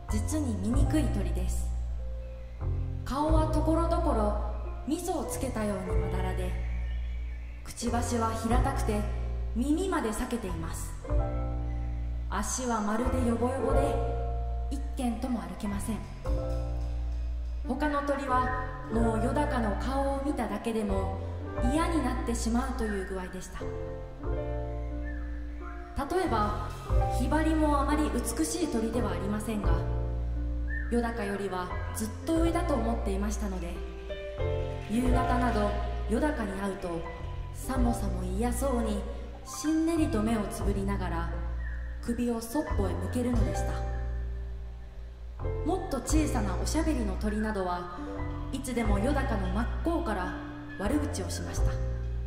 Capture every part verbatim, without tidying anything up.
実に醜い鳥です。顔はところどころ味噌をつけたようにまだらで、くちばしは平たくて耳まで裂けています。足はまるでヨボヨボで一軒とも歩けません。他の鳥はもうよだかの顔を見ただけでも嫌になってしまうという具合でした。例えばヒバリもあまり美しい鳥ではありませんが、よだかよりはずっと上だと思っていましたので、夕方などよだかに会うとさもさも嫌そうにしんねりと目をつぶりながら首をそっぽへ向けるのでした。もっと小さなおしゃべりの鳥などはいつでもよだかの真っ向から悪口をしました。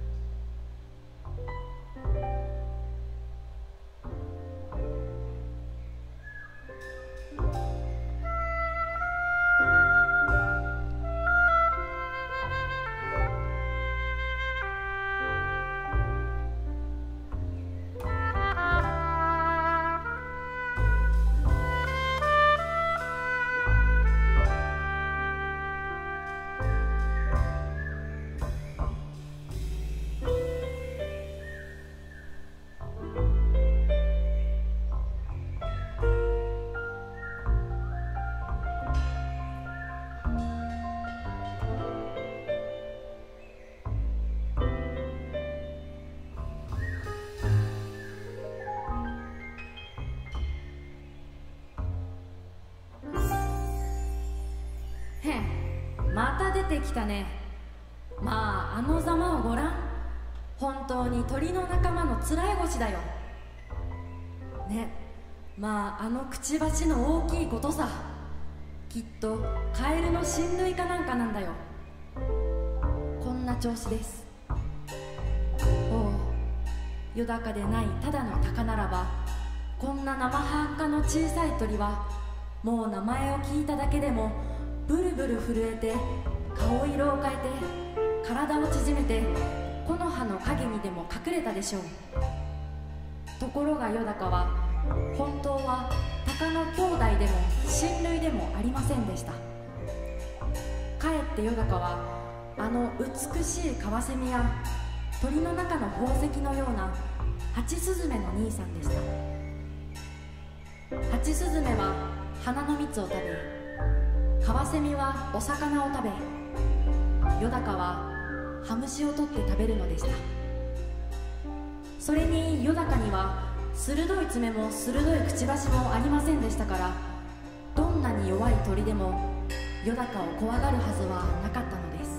へん、また出てきたね。まああのざまをごらん。本当に鳥の仲間のつらい腰だよね。まああのくちばしの大きいことさ。きっとカエルの親類かなんかなんだよ。こんな調子です。おう、よだかでないただの鷹ならば、こんな生半可の小さい鳥はもう名前を聞いただけでもブルブル震えて顔色を変えて体を縮めて木の葉の陰にでも隠れたでしょう。ところがよだかは本当は鷹の兄弟でも親類でもありませんでした。かえってよだかはあの美しいカワセミや鳥の中の宝石のようなハチスズメの兄さんでした。ハチスズメは花の蜜を食べ、カワセミはお魚を食べ、よだかはハムシを取って食べるのでした。それによだかには鋭い爪も鋭いくちばしもありませんでしたから、どんなに弱い鳥でもよだかを怖がるはずはなかったのです。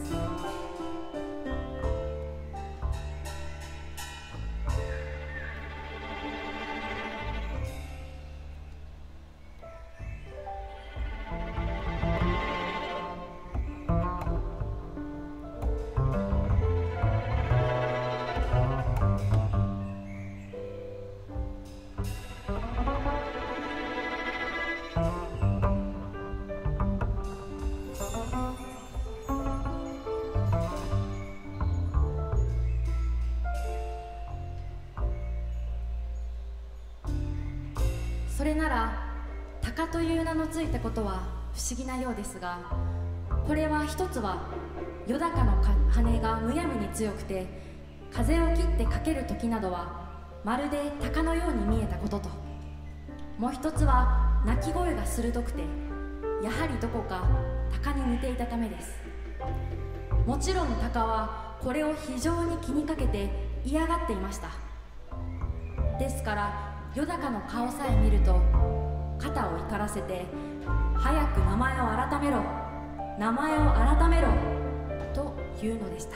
それなら鷹という名のついたことは不思議なようですが、これは一つはよだかの羽がむやみに強くて風を切ってかける時などはまるで鷹のように見えたことと、もう一つは鳴き声が鋭くてやはりどこか鷹に似ていたためです。もちろん鷹はこれを非常に気にかけて嫌がっていました。ですからよだかの顔さえ見ると肩を怒らせて早く名前を改めろ、名前を改めろと言うのでした。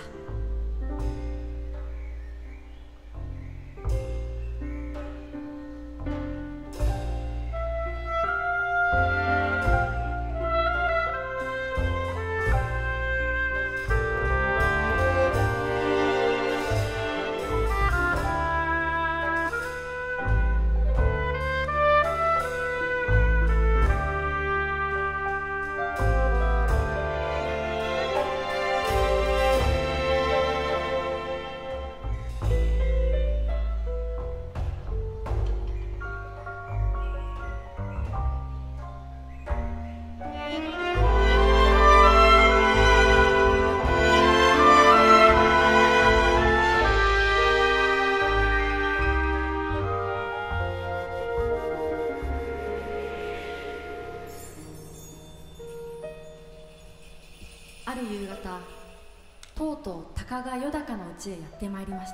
ある夕方、とうとう鷹がよだかのうちへやってまいりました。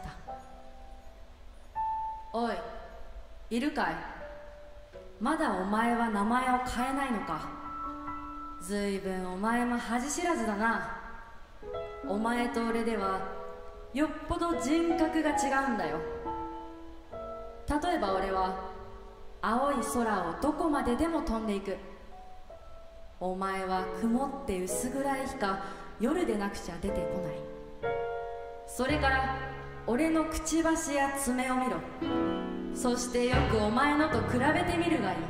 おい、いるかい。まだお前は名前を変えないのか。ずいぶんお前も恥知らずだな。お前と俺ではよっぽど人格が違うんだよ。例えば俺は青い空をどこまででも飛んでいく。お前は曇って薄暗い日か夜でなくちゃ出てこない。それから俺のくちばしや爪を見ろ。そしてよくお前のと比べてみるがいい。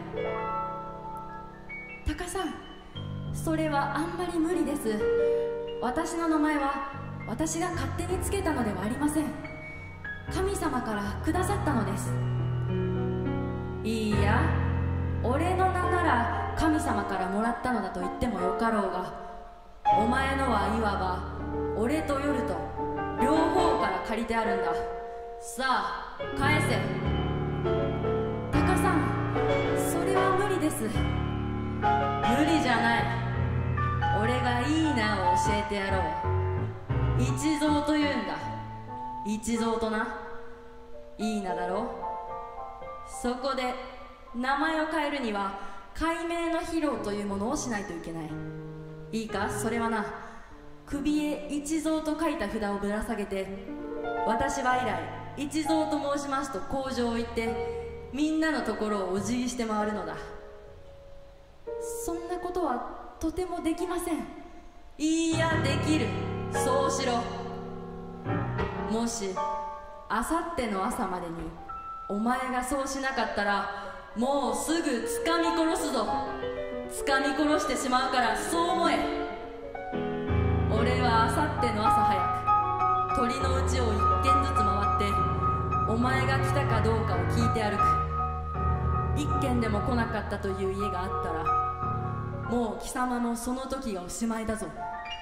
タカさん、それはあんまり無理です。私の名前は私が勝手につけたのではありません。神様からくださったのです。いいや、俺の名なら神様からもらったのだと言ってもよかろうが、お前のはいわば俺と夜と両方から借りてあるんだ。さあ返せ。タカさん、それは無理です。無理じゃない。俺がいい名を教えてやろう。一蔵というんだ。一蔵とな。いい名だろ。そこで名前を変えるには改名の披露というものをしないといけない。いいか、それはな、首へ一蔵と書いた札をぶら下げて、私は以来一蔵と申しますと口上を言ってみんなのところをお辞儀して回るのだ。そんなことはとてもできません。いいや、できる。そうしろ。もしあさっての朝までにお前がそうしなかったら、もうすぐつかみ殺すぞ。つかみ殺してしまうからそう思え。俺はあさっての朝早く鳥のうちを一軒ずつ回ってお前が来たかどうかを聞いて歩く。一軒でも来なかったという家があったら、もう貴様のその時がおしまいだぞ。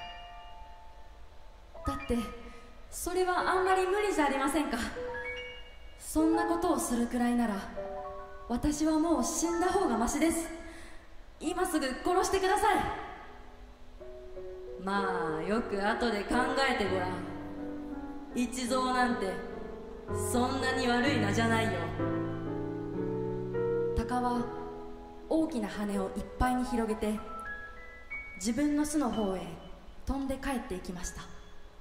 だってそれはあんまり無理じゃありませんか。そんなことをするくらいなら私はもう死んだ方がマシです。今すぐ殺してください。まあよく後で考えてごらん。一蔵なんてそんなに悪い名じゃないよ。鷹は大きな羽をいっぱいに広げて自分の巣の方へ飛んで帰っていきました。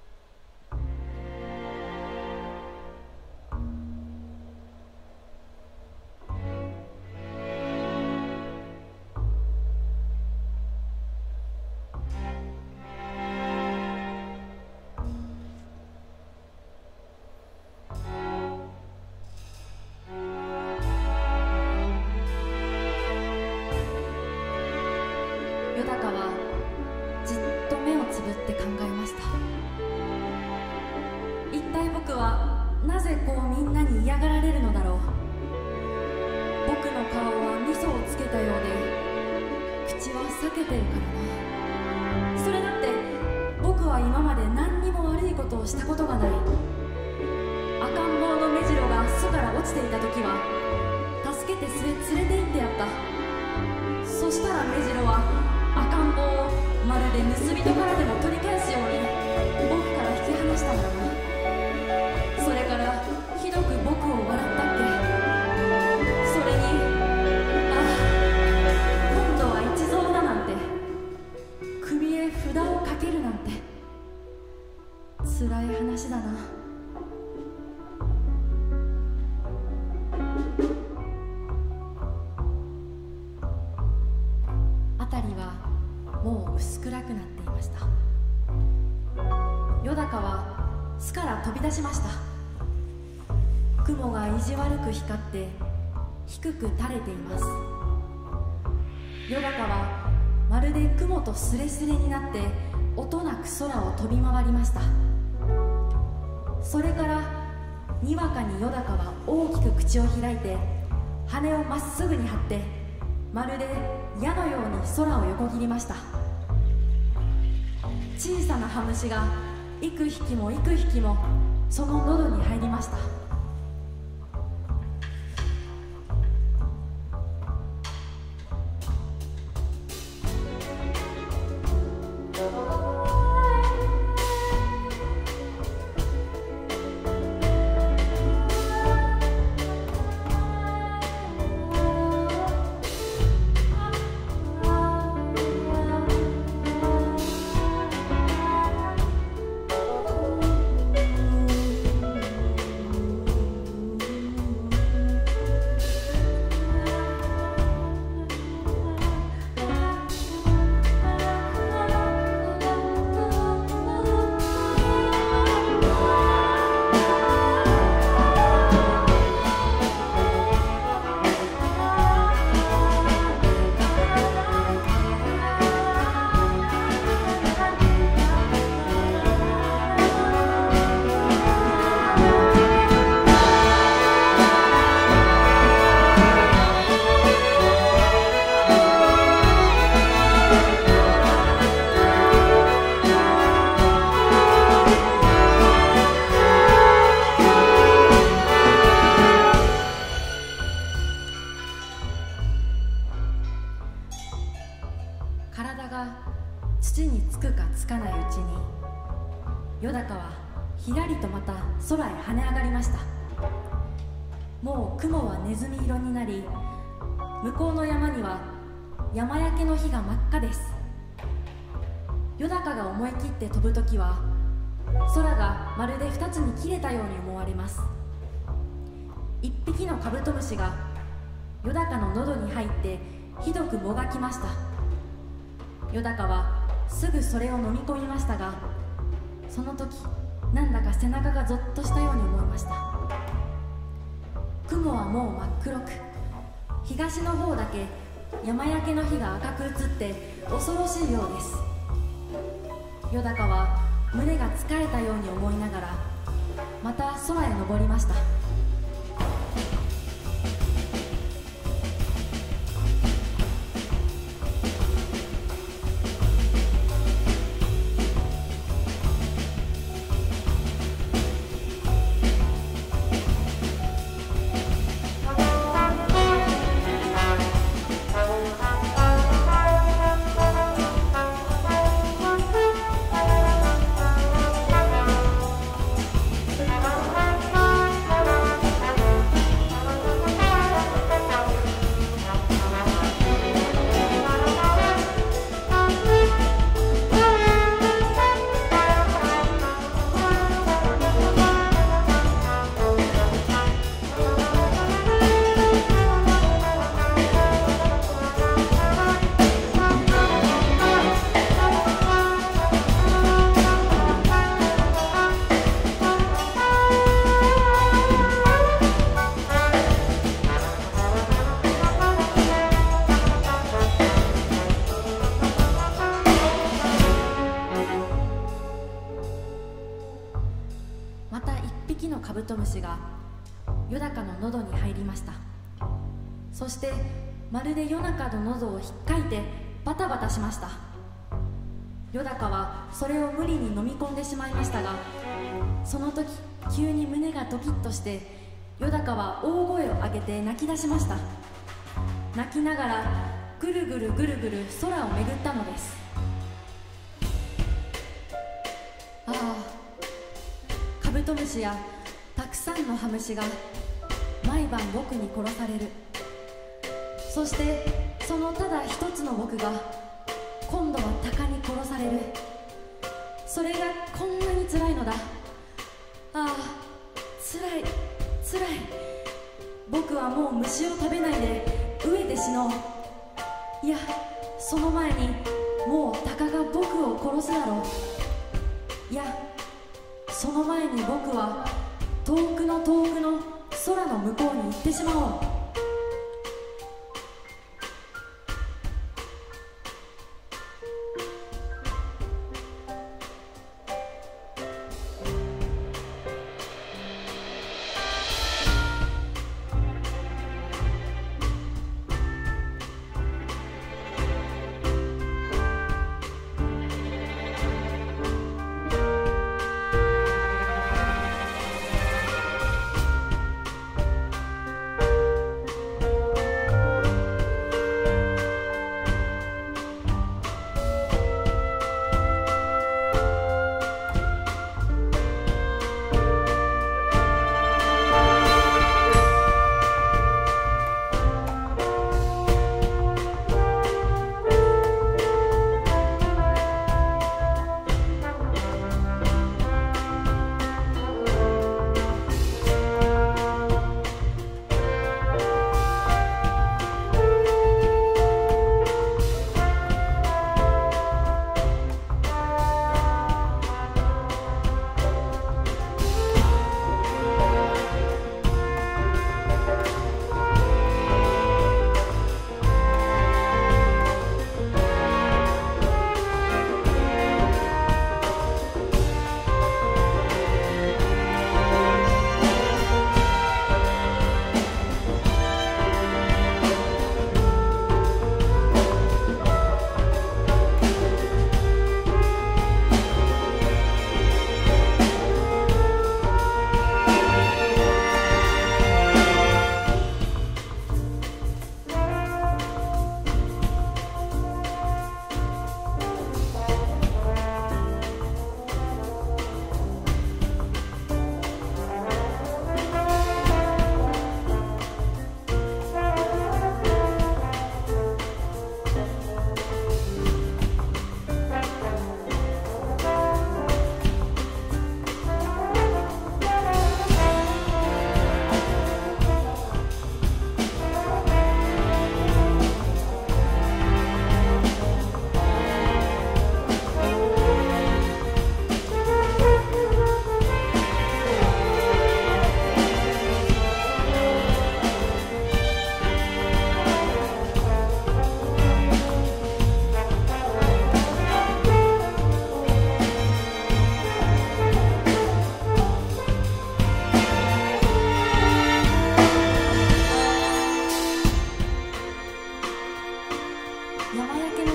よだかはじっと目をつぶって考えました。一体僕はなぜこうみんなに嫌がられるのだろう。僕の顔は味噌をつけたようで口は裂けてるからな。それだって僕は今まで何にも悪いことをしたことがない。赤ん坊の目白が巣から落ちていた時は助けて連れて行ってやった。そしたら目白は赤ん坊をまるで盗人からでも取り返すように僕から引き離したんだな。それからひどく僕を笑ったっけ。それに、ああ、今度は一蔵だなんて、首へ札をかけるなんてつらい話だな。辺りはもう薄暗くなっていました。よだかは巣から飛び出しました。雲が意地悪く光って低く垂れています。よだかはまるで雲とすれすれになって音なく空を飛び回りました。それからにわかによだかは大きく口を開いて羽をまっすぐに張ってまるで矢のように空を横切りました。小さな羽虫が幾匹も幾匹もその喉に入りました。 体が土につくかつかないうちに、よだかはひらりとまた空へ跳ね上がりました。もう雲はネズミ色になり、向こうの山には山焼けの火が真っ赤です。よだかが思い切って飛ぶときは、空がまるで二つに切れたように思われます。一匹のカブトムシがよだかの喉に入ってひどくもがきました。よだかはすぐそれを飲み込みましたが、その時なんだか背中がゾッとしたように思いました。雲はもう真っ黒く、東の方だけ山焼けの火が赤く映って恐ろしいようです。よだかは胸が疲れたように思いながらまた空へ登りました。また一匹のカブトムシがよだかの喉に入りました。そしてまるでよだかの喉をひっかいてバタバタしました。よだかはそれを無理に飲み込んでしまいましたが、その時急に胸がドキッとして、よだかは大声を上げて泣き出しました。泣きながらぐるぐるぐるぐる空を巡ったのです。ああ、カブトムシやたくさんのハムシが毎晩僕に殺される。そしてそのただ一つの僕が今度は鷹に殺される。それがこんなに辛いのだ。ああ、辛い辛い。僕はもう虫を食べないで飢えて死のう。いや、その前にもう鷹が僕を殺すだろう。いや、その前に僕は遠くの遠くの空の向こうに行ってしまおう。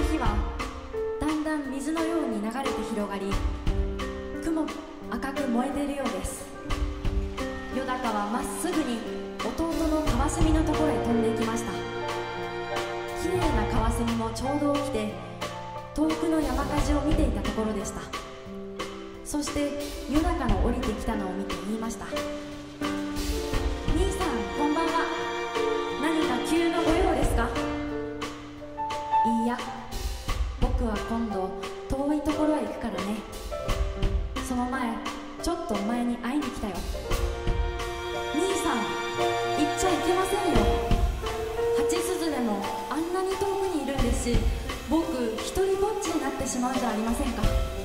火はだんだん水のように流れて広がり、雲も赤く燃えているようです。よだかはまっすぐに弟のカワセミのところへ飛んでいきました。きれいなカワセミもちょうど起きて遠くの山火事を見ていたところでした。そしてよだかの降りてきたのを見て言いました。兄さん、こんばんは。何か急のご用ですか？いいや、僕は今度遠いところへ行くからね。その前ちょっとお前に会いに来たよ。兄さん、行っちゃいけませんよ。ハチスズメもあんなに遠くにいるんですし、僕一人ぼっちになってしまうじゃありませんか。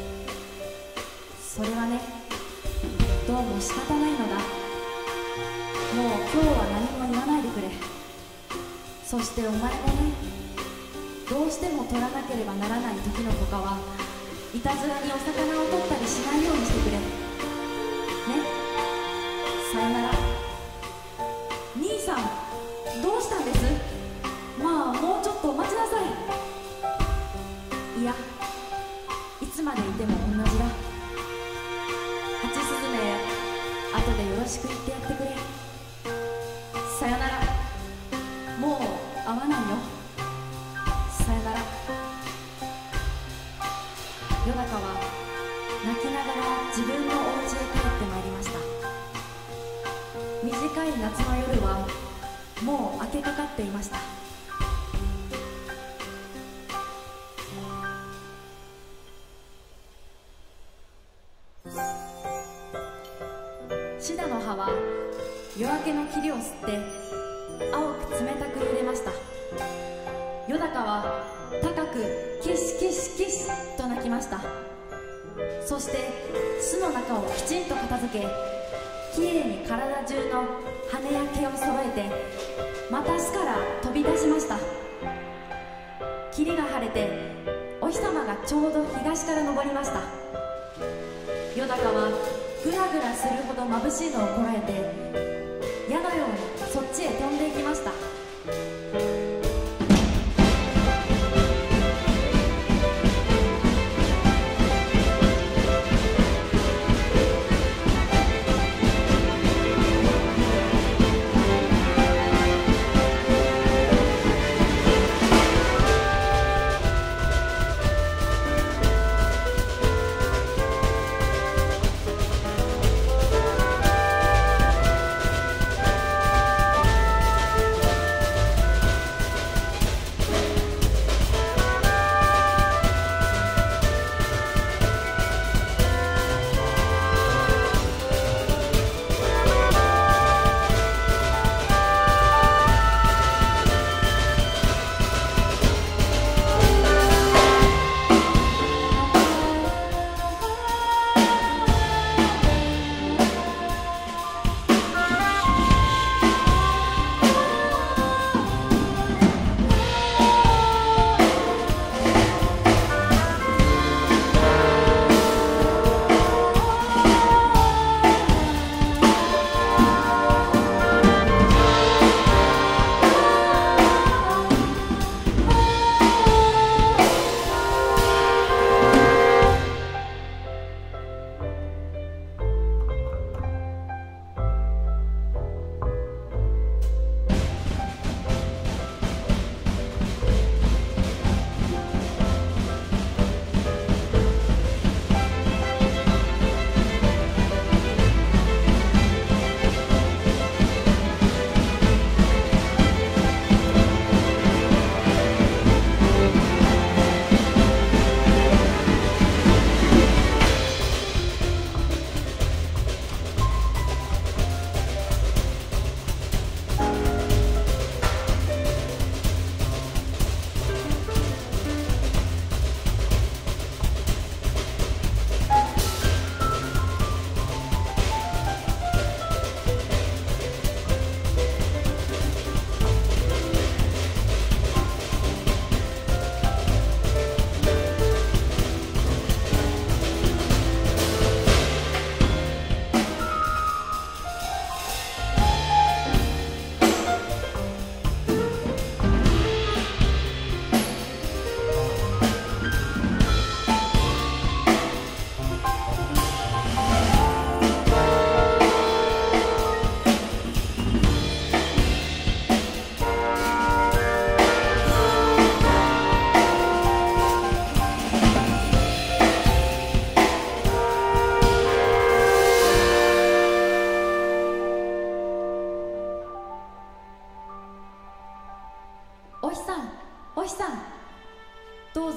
それはね、どうも仕方ないのだ。もう今日は何も言わないでくれ。そしてお前もね、どうしても取らなければならない時のほかはいたずらにお魚を取ったりしないようにしてくれね。さよなら。兄さん、どうしたんです？まあもうちょっとお待ちなさい。いや、いつまでいても同じだ。ハチスズメ、後でよろしく言ってやってくれ。さよなら。もう会わないよ。さよなら。よだかは泣きながら自分のお家へ帰ってまいりました。短い夏の夜はもう明けかかっていました。シダの葉は夜明けの霧を吸って青く冷たく揺れました。よだかは高くキシキシキシと鳴きました。そして巣の中をきちんと片付け、きれいに体中の羽や毛を揃えてまた巣から飛び出しました。霧が晴れてお日様がちょうど東から昇りました。よだかはぐらぐらするほど眩しいのをこらえて矢のようにそっちへ飛んでいきました。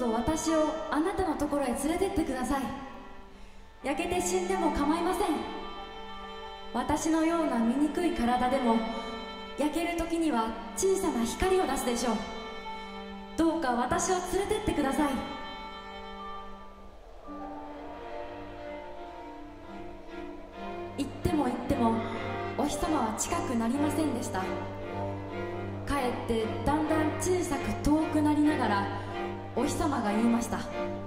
ぞ私をあなたのところへ連れてってください。焼けて死んでも構いません。私のような醜い体でも焼ける時には小さな光を出すでしょう。どうか私を連れてってください。行っても行ってもお日様は近くなりませんでした。かえってだんだん小さく遠くなりながらお日様が言いました。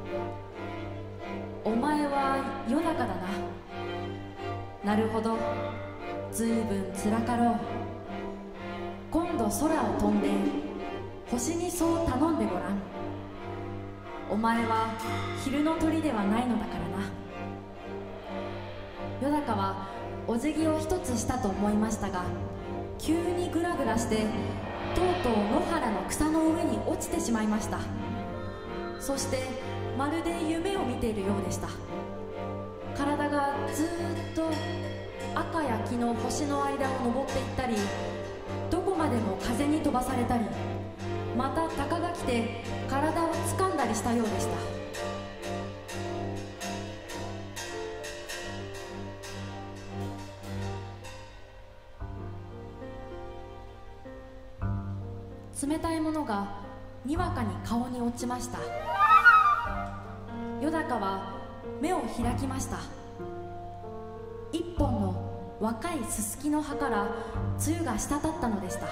お前は夜中だな。なるほど、ずいぶんつらかろう。今度空を飛んで星にそう頼んでごらん。お前は昼の鳥ではないのだからな。夜中はお辞儀を一つしたと思いましたが、急にグラグラしてとうとう野原の草の上に落ちてしまいました。そしてまるで夢を見ているようでした。体がずーっと赤や黄の星の間を登っていったり、どこまでも風に飛ばされたり、また鷹が来て体を掴んだりしたようでした。冷たいものがにわかに顔に落ちました。よだかは目を開きました。一本の若いススキの葉から露が滴ったのでした。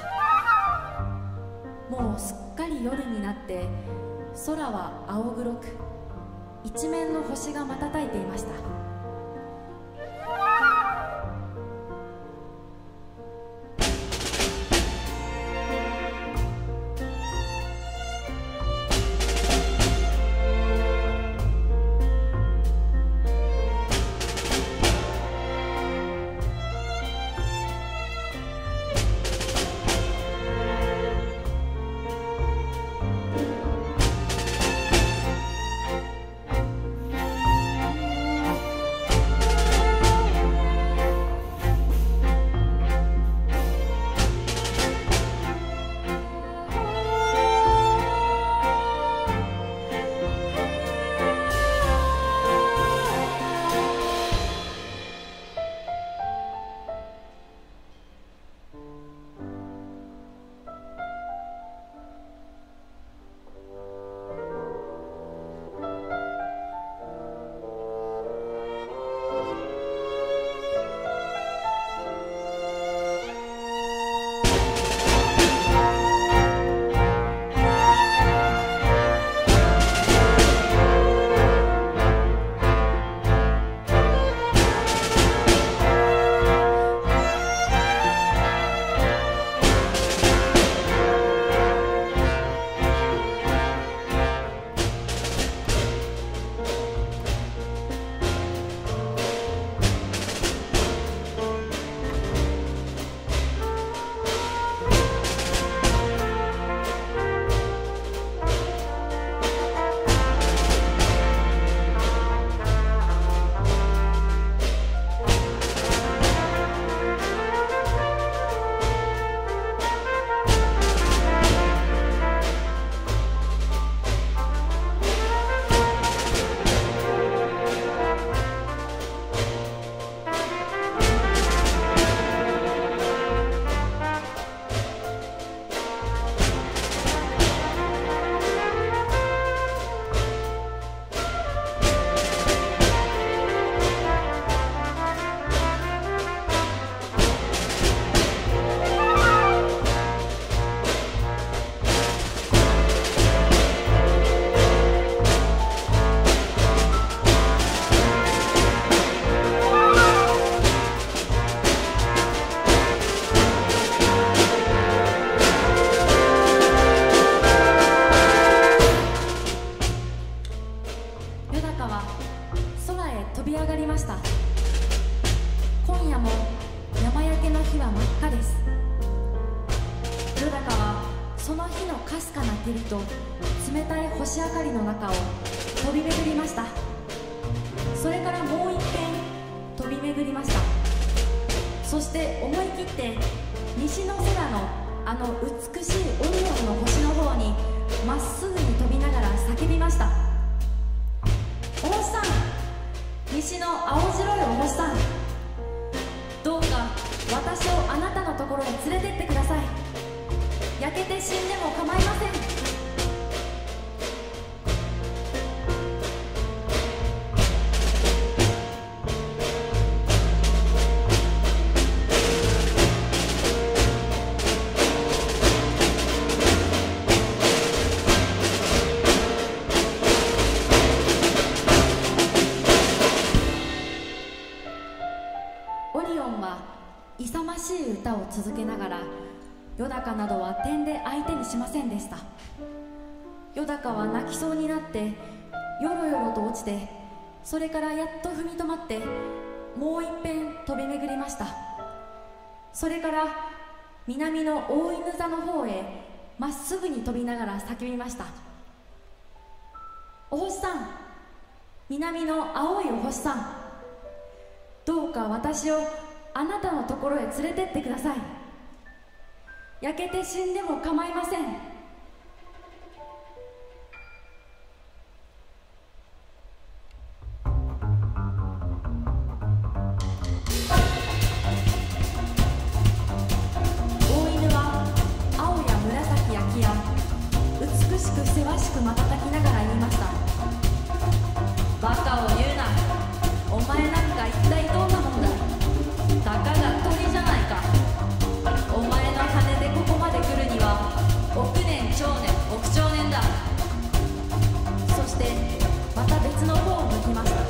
もうすっかり夜になって空は青黒く、一面の星が瞬いていました。照りと冷たい星明かりの中を飛び巡りました。それからもう一遍飛び巡りました。そして思い切って西の空のあの美しいオリオンの星の方にまっすぐに飛びながら叫びました。 西の青白いお星さん、どうか私をあなたのところへ連れてってください。焼けて死んでも構いません。オリオンは勇ましい歌を続けながら、よだかなどは点で相手にしませんでした。よだかは泣きそうになってよろよろと落ちて、それからやっと踏み止まってもういっぺん飛び巡りました。それから南の大犬座の方へまっすぐに飛びながら叫びました。お星さん、南の青いお星さん、どうか私をあなたのところへ連れてってください。焼けて死んでも構いません。大犬は青や紫や木や美しくせわしく瞬きながら言いました。バカを言うな。お前なんか一体どんなもんだ。たかが鳥じゃないか。お前の羽でここまで来るには億年長年億長年だ。そしてまた別の方を向きました。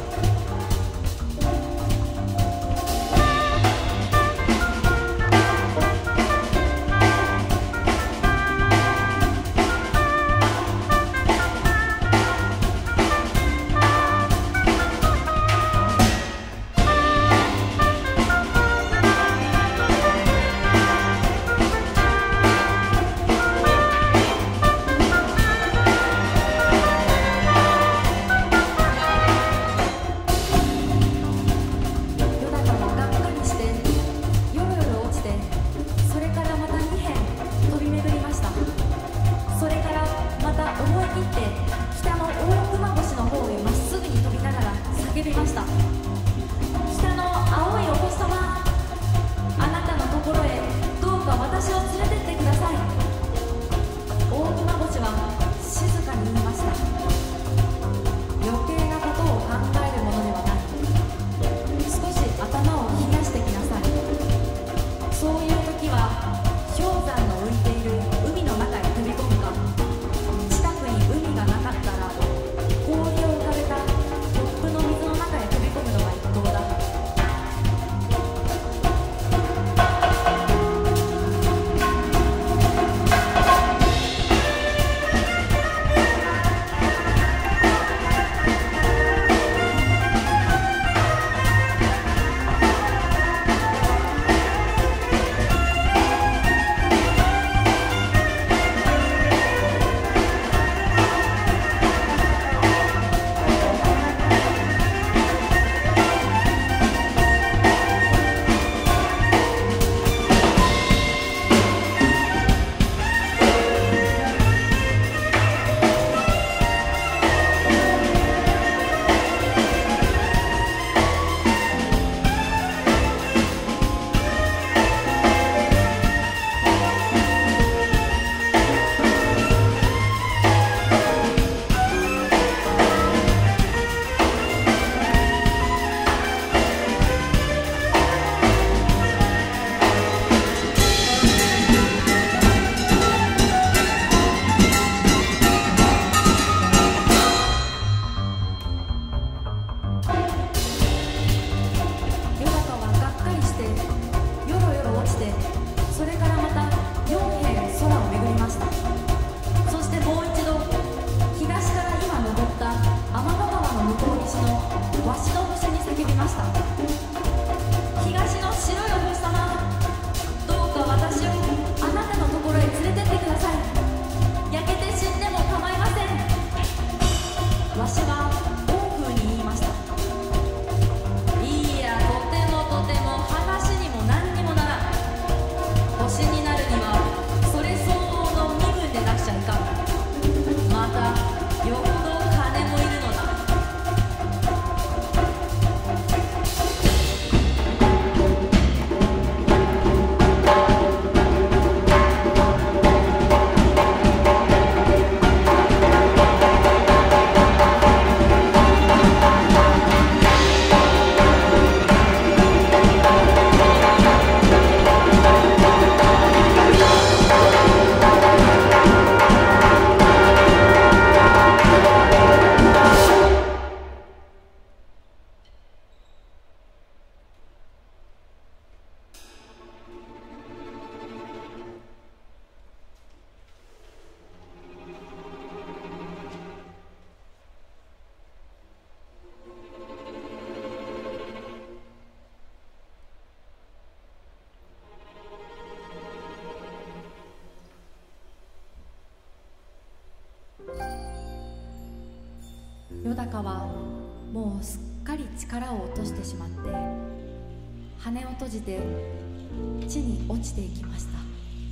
よだかはもうすっかり力を落としてしまって羽を閉じて地に落ちていきました。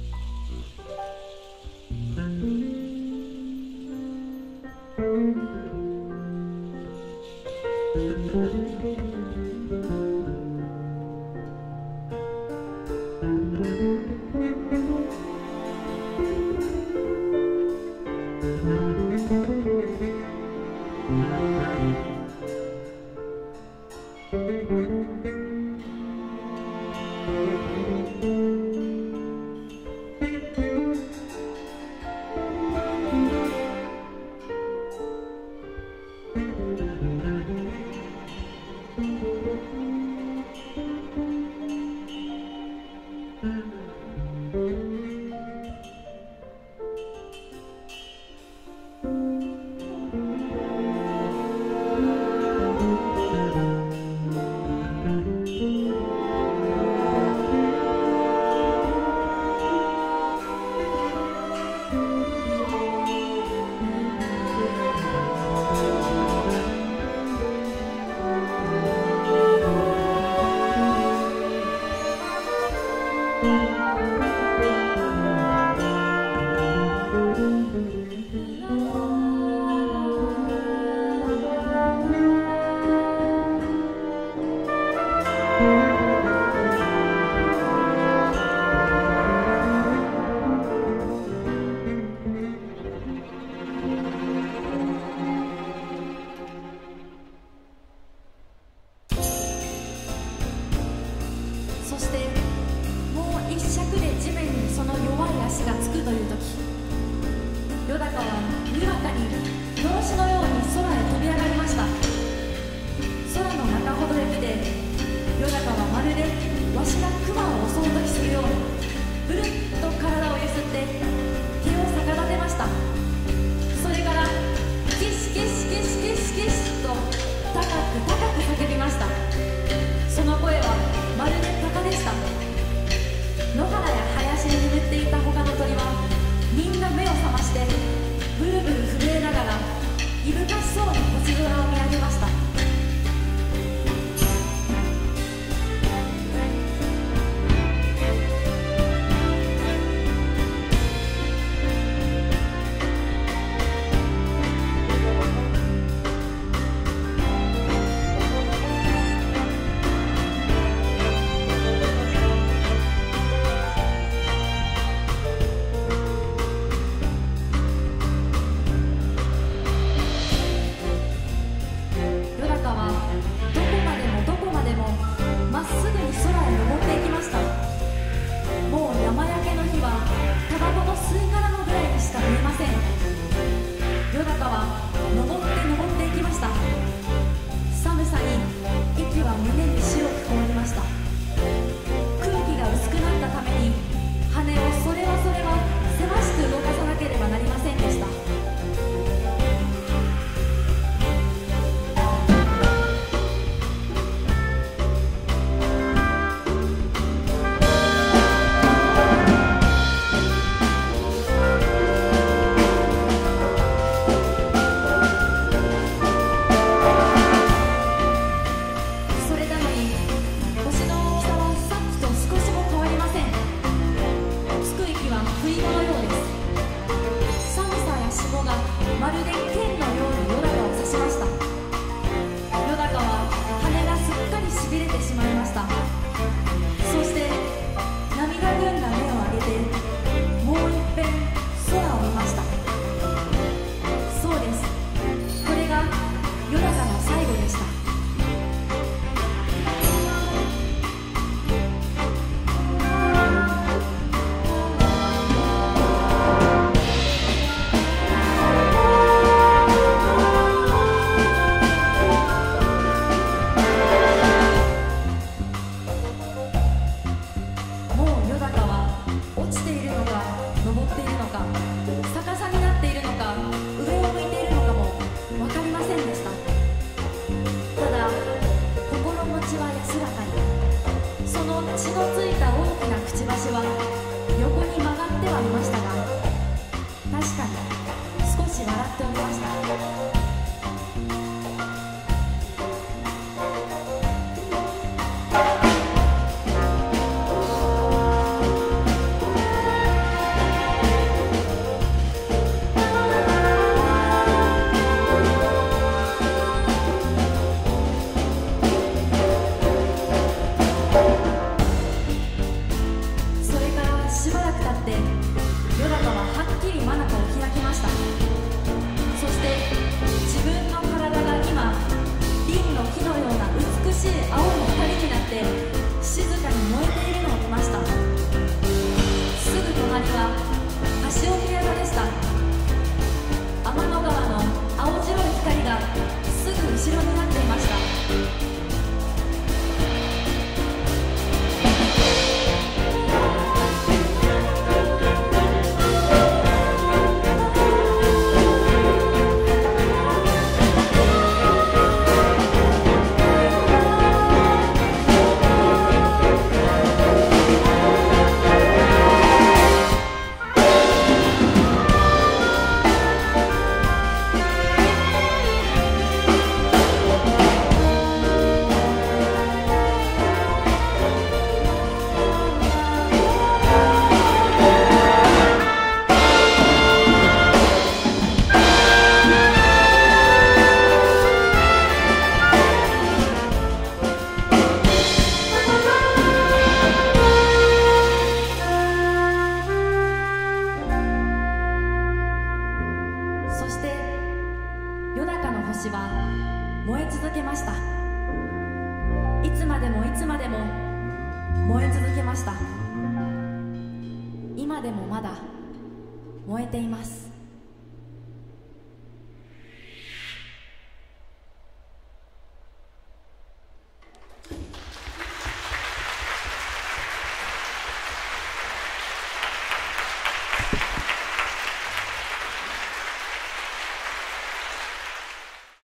そしてもう一尺で地面にその弱い足がつくという時、よだかはにわかにのろしのように空へ飛び上がりました。空の中ほどへ来て、よだかはまるでわしが熊を襲う時するようにぶるっと体をゆすって手を逆立てました。それからキシキシキシキシキシと高く高く叫びました。その声はまるで鷹でした。野原や林に眠っていた他の鳥はみんな目を覚ましてブルブル震えながらいぶかしそうに星空を見上げました。 星は燃え続けました。いつまでもいつまでも燃え続けました。今でもまだ燃えています。